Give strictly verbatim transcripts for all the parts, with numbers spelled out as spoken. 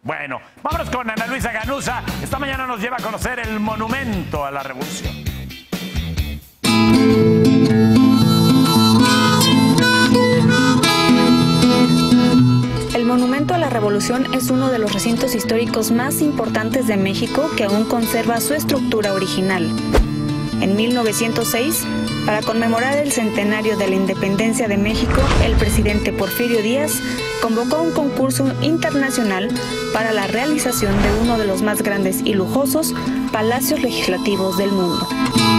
Bueno, vámonos con Ana Luisa Ganuza. Esta mañana nos lleva a conocer el Monumento a la Revolución. El Monumento a la Revolución es uno de los recintos históricos más importantes de México que aún conserva su estructura original. En mil novecientos seis, para conmemorar el centenario de la independencia de México, el presidente Porfirio Díaz convocó un concurso internacional para la realización de uno de los más grandes y lujosos palacios legislativos del mundo.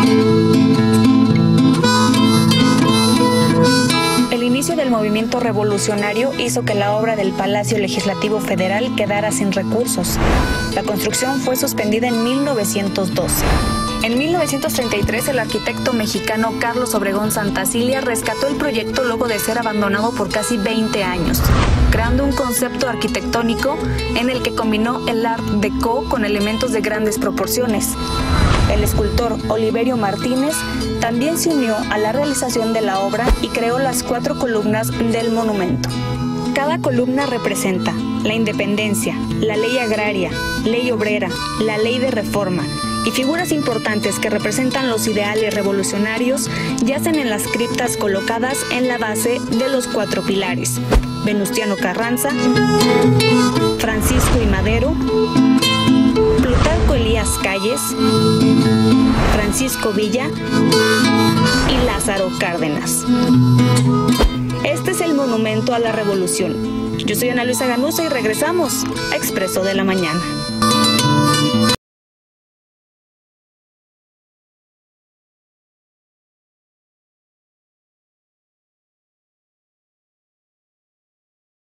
El inicio del movimiento revolucionario hizo que la obra del Palacio Legislativo Federal quedara sin recursos. La construcción fue suspendida en mil novecientos doce. En mil novecientos treinta y tres, el arquitecto mexicano Carlos Obregón Santacilia rescató el proyecto luego de ser abandonado por casi veinte años, creando un concepto arquitectónico en el que combinó el Art Deco con elementos de grandes proporciones. El escultor Oliverio Martínez también se unió a la realización de la obra y creó las cuatro columnas del monumento. Cada columna representa la independencia, la ley agraria, ley obrera, la ley de reforma, y figuras importantes que representan los ideales revolucionarios yacen en las criptas colocadas en la base de los cuatro pilares: Venustiano Carranza, Francisco I. Madero, Plutarco Elías Calles, Francisco Villa y Lázaro Cárdenas. Este es el Monumento a la Revolución. Yo soy Ana Luisa Ganuza y regresamos a Expreso de la Mañana.